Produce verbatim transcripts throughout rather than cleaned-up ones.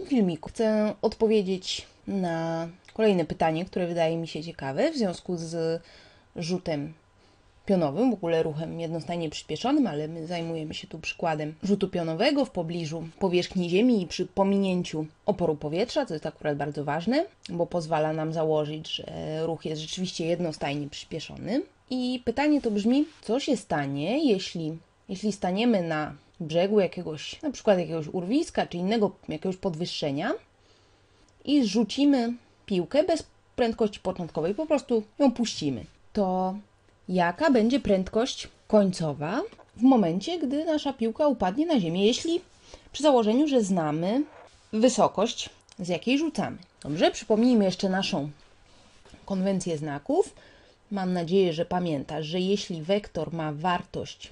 filmiku chcę odpowiedzieć na kolejne pytanie, które wydaje mi się ciekawe w związku z rzutem pionowym, w ogóle ruchem jednostajnie przyspieszonym, ale my zajmujemy się tu przykładem rzutu pionowego w pobliżu powierzchni Ziemi i przy pominięciu oporu powietrza, co jest akurat bardzo ważne, bo pozwala nam założyć, że ruch jest rzeczywiście jednostajnie przyspieszony. I pytanie to brzmi, co się stanie, jeśli, jeśli staniemy na brzegu jakiegoś, na przykład jakiegoś urwiska, czy innego jakiegoś podwyższenia i rzucimy piłkę bez prędkości początkowej, po prostu ją puścimy. To jaka będzie prędkość końcowa w momencie, gdy nasza piłka upadnie na ziemię, jeśli przy założeniu, że znamy wysokość, z jakiej rzucamy. Dobrze, przypomnijmy jeszcze naszą konwencję znaków. Mam nadzieję, że pamiętasz, że jeśli wektor ma wartość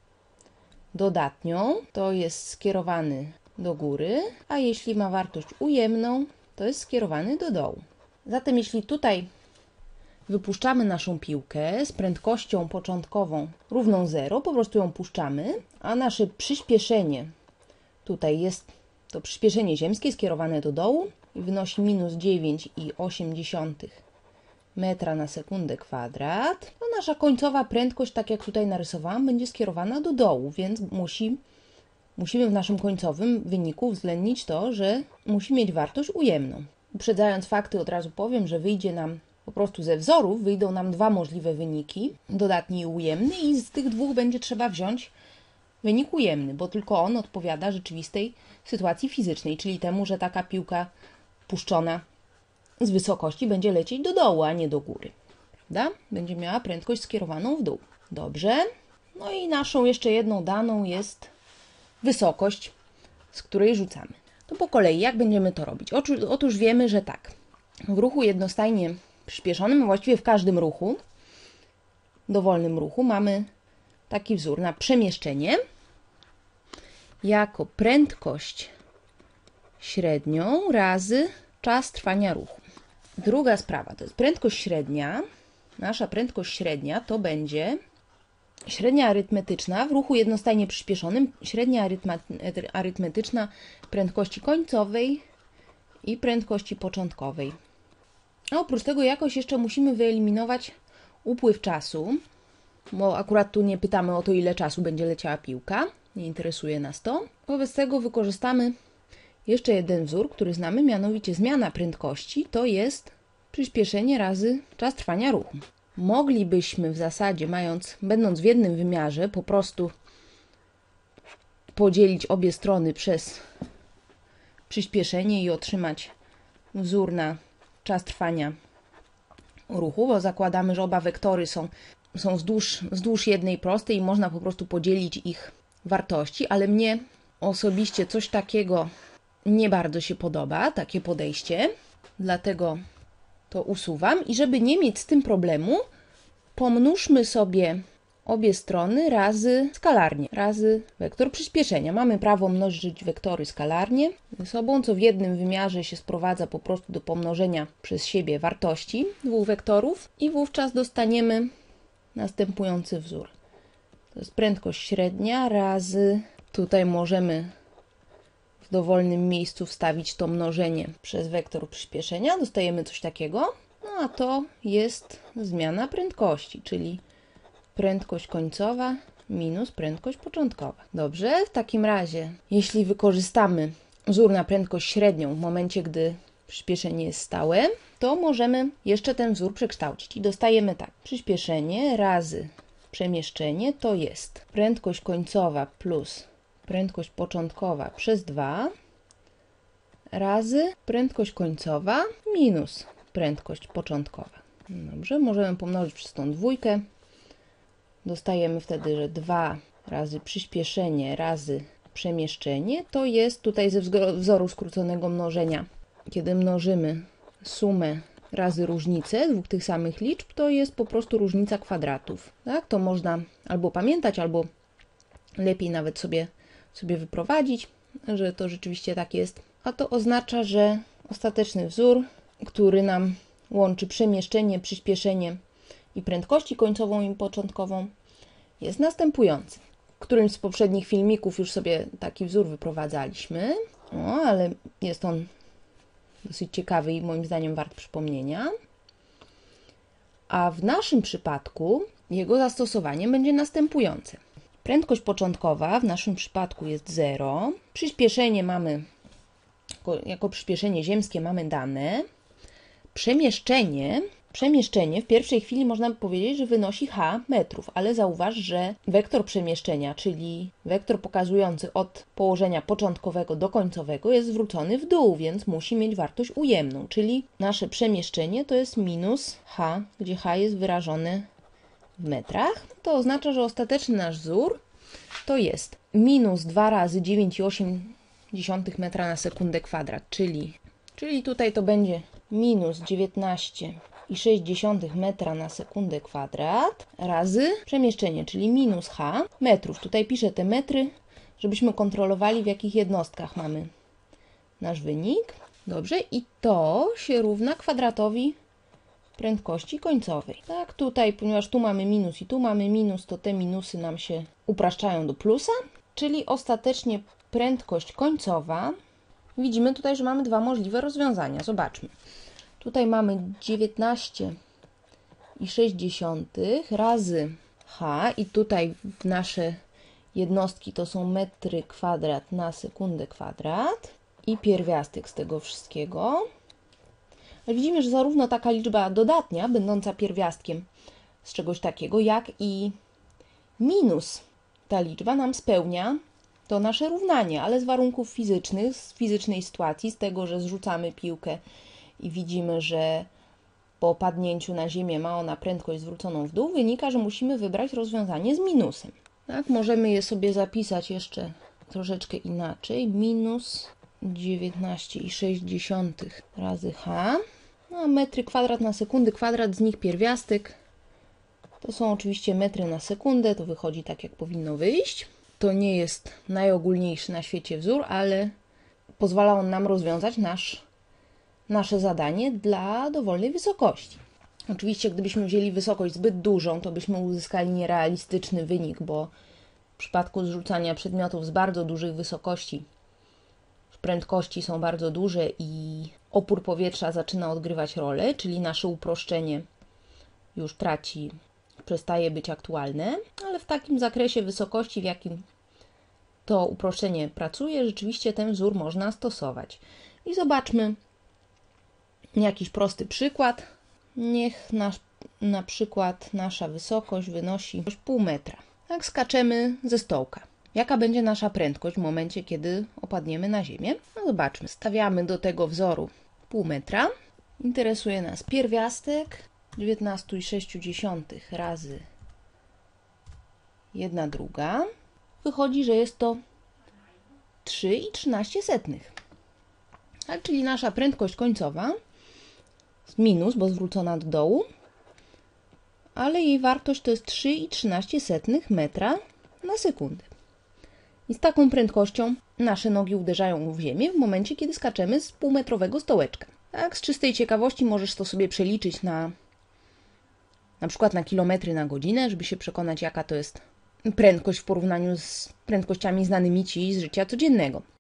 dodatnią, to jest skierowany do góry, a jeśli ma wartość ujemną, to jest skierowany do dołu. Zatem jeśli tutaj wypuszczamy naszą piłkę z prędkością początkową równą zero, po prostu ją puszczamy, a nasze przyspieszenie tutaj jest to przyspieszenie ziemskie skierowane do dołu i wynosi minus dziewięć przecinek osiem metra na sekundę kwadrat, to nasza końcowa prędkość, tak jak tutaj narysowałam, będzie skierowana do dołu, więc musi, musimy w naszym końcowym wyniku uwzględnić to, że musi mieć wartość ujemną. Uprzedzając fakty, od razu powiem, że wyjdzie nam po prostu ze wzorów, wyjdą nam dwa możliwe wyniki, dodatni i ujemny, i z tych dwóch będzie trzeba wziąć wynik ujemny, bo tylko on odpowiada rzeczywistej sytuacji fizycznej, czyli temu, że taka piłka puszczona z wysokości będzie lecieć do dołu, a nie do góry. Prawda? Będzie miała prędkość skierowaną w dół. Dobrze. No i naszą jeszcze jedną daną jest wysokość, z której rzucamy. To po kolei, jak będziemy to robić? Otóż wiemy, że tak. W ruchu jednostajnie przyspieszonym, a właściwie w każdym ruchu, dowolnym ruchu, mamy taki wzór na przemieszczenie jako prędkość średnią razy czas trwania ruchu. Druga sprawa to jest prędkość średnia. Nasza prędkość średnia to będzie średnia arytmetyczna w ruchu jednostajnie przyspieszonym, średnia arytmetyczna prędkości końcowej i prędkości początkowej. A oprócz tego jakoś jeszcze musimy wyeliminować upływ czasu, bo akurat tu nie pytamy o to, ile czasu będzie leciała piłka, nie interesuje nas to. Wobec tego wykorzystamy jeszcze jeden wzór, który znamy, mianowicie zmiana prędkości to jest przyspieszenie razy czas trwania ruchu. Moglibyśmy w zasadzie, mając, będąc w jednym wymiarze, po prostu podzielić obie strony przez przyspieszenie i otrzymać wzór na czas trwania ruchu, bo zakładamy, że oba wektory są, są wzdłuż, wzdłuż jednej prostej i można po prostu podzielić ich wartości, ale mnie osobiście coś takiego nie bardzo się podoba, takie podejście, dlatego to usuwam i żeby nie mieć z tym problemu, pomnóżmy sobie obie strony razy skalarnie, razy wektor przyspieszenia. Mamy prawo mnożyć wektory skalarnie ze sobą, co w jednym wymiarze się sprowadza po prostu do pomnożenia przez siebie wartości dwóch wektorów i wówczas dostaniemy następujący wzór. To jest prędkość średnia razy, tutaj możemy w dowolnym miejscu wstawić to mnożenie przez wektor przyspieszenia, dostajemy coś takiego, no a to jest zmiana prędkości, czyli prędkość końcowa minus prędkość początkowa. Dobrze, w takim razie, jeśli wykorzystamy wzór na prędkość średnią w momencie, gdy przyspieszenie jest stałe, to możemy jeszcze ten wzór przekształcić i dostajemy tak, przyspieszenie razy przemieszczenie to jest prędkość końcowa plus prędkość początkowa przez dwa razy prędkość końcowa minus prędkość początkowa. Dobrze, możemy pomnożyć przez tą dwójkę. Dostajemy wtedy, że dwa razy przyspieszenie razy przemieszczenie to jest tutaj ze wzoru skróconego mnożenia. Kiedy mnożymy sumę razy różnicę dwóch tych samych liczb, to jest po prostu różnica kwadratów. Tak? To można albo pamiętać, albo lepiej nawet sobie, sobie wyprowadzić, że to rzeczywiście tak jest. A to oznacza, że ostateczny wzór, który nam łączy przemieszczenie, przyspieszenie i prędkości końcową i początkową, jest następujący. W którymś z poprzednich filmików już sobie taki wzór wyprowadzaliśmy. No, ale jest on dosyć ciekawy i moim zdaniem wart przypomnienia. A w naszym przypadku jego zastosowanie będzie następujące. Prędkość początkowa w naszym przypadku jest zero. Przyspieszenie mamy, jako, jako przyspieszenie ziemskie mamy dane. Przemieszczenie, przemieszczenie w pierwszej chwili można by powiedzieć, że wynosi h metrów, ale zauważ, że wektor przemieszczenia, czyli wektor pokazujący od położenia początkowego do końcowego jest zwrócony w dół, więc musi mieć wartość ujemną, czyli nasze przemieszczenie to jest minus h, gdzie h jest wyrażone w metrach. To oznacza, że ostateczny nasz wzór to jest minus dwa razy dziewięć i osiem dziesiątych metra na sekundę kwadrat, czyli, czyli tutaj to będzie minus dziewiętnaście i sześć dziesiątych metra na sekundę kwadrat razy przemieszczenie, czyli minus h metrów. Tutaj piszę te metry, żebyśmy kontrolowali, w jakich jednostkach mamy nasz wynik. Dobrze, i to się równa kwadratowi prędkości końcowej. Tak, tutaj, ponieważ tu mamy minus i tu mamy minus, to te minusy nam się upraszczają do plusa, czyli ostatecznie prędkość końcowa. Widzimy tutaj, że mamy dwa możliwe rozwiązania. Zobaczmy. Tutaj mamy dziewiętnaście i sześć dziesiątych razy h i tutaj nasze jednostki to są metry kwadrat na sekundę kwadrat i pierwiastek z tego wszystkiego. Ale widzimy, że zarówno taka liczba dodatnia, będąca pierwiastkiem z czegoś takiego, jak i minus ta liczba nam spełnia to nasze równanie, ale z warunków fizycznych, z fizycznej sytuacji, z tego, że zrzucamy piłkę i widzimy, że po opadnięciu na ziemię ma ona prędkość zwróconą w dół, wynika, że musimy wybrać rozwiązanie z minusem. Tak, możemy je sobie zapisać jeszcze troszeczkę inaczej. Minus dziewiętnaście i sześć dziesiątych razy h. No, a metry kwadrat na sekundy kwadrat, z nich pierwiastek. To są oczywiście metry na sekundę, to wychodzi tak, jak powinno wyjść. To nie jest najogólniejszy na świecie wzór, ale pozwala on nam rozwiązać nasz, nasze zadanie dla dowolnej wysokości. Oczywiście, gdybyśmy wzięli wysokość zbyt dużą, to byśmy uzyskali nierealistyczny wynik, bo w przypadku zrzucania przedmiotów z bardzo dużych wysokości prędkości są bardzo duże i opór powietrza zaczyna odgrywać rolę, czyli nasze uproszczenie już traci, przestaje być aktualne, ale w takim zakresie wysokości, w jakim to uproszczenie pracuje, rzeczywiście ten wzór można stosować. I zobaczmy jakiś prosty przykład. Niech nasz, na przykład nasza wysokość wynosi pół metra. Tak, skaczemy ze stołka. Jaka będzie nasza prędkość w momencie, kiedy opadniemy na ziemię? No zobaczmy. Stawiamy do tego wzoru pół metra. Interesuje nas pierwiastek dziewiętnaście i sześć dziesiątych razy jedna druga. Wychodzi, że jest to trzy i trzynaście setnych. Tak, czyli nasza prędkość końcowa minus, bo zwrócona do dołu, ale jej wartość to jest trzy i trzynaście setnych metra na sekundę. I z taką prędkością nasze nogi uderzają w ziemię w momencie, kiedy skaczemy z półmetrowego stołeczka. Tak, z czystej ciekawości możesz to sobie przeliczyć na na przykład na kilometry na godzinę, żeby się przekonać, jaka to jest prędkość w porównaniu z prędkościami znanymi Ci z życia codziennego.